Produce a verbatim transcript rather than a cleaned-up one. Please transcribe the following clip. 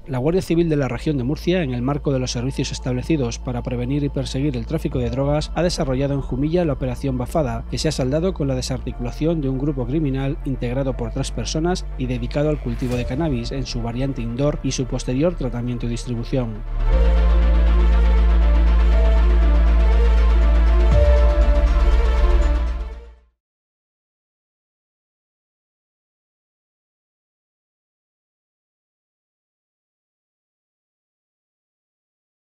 La Guardia Civil de la región de Murcia, en el marco de los servicios establecidos para prevenir y perseguir el tráfico de drogas, ha desarrollado en Jumilla la Operación Bafada, que se ha saldado con la desarticulación de un grupo criminal integrado por tres personas y dedicado al cultivo de cannabis en su variante indoor y su posterior tratamiento y distribución.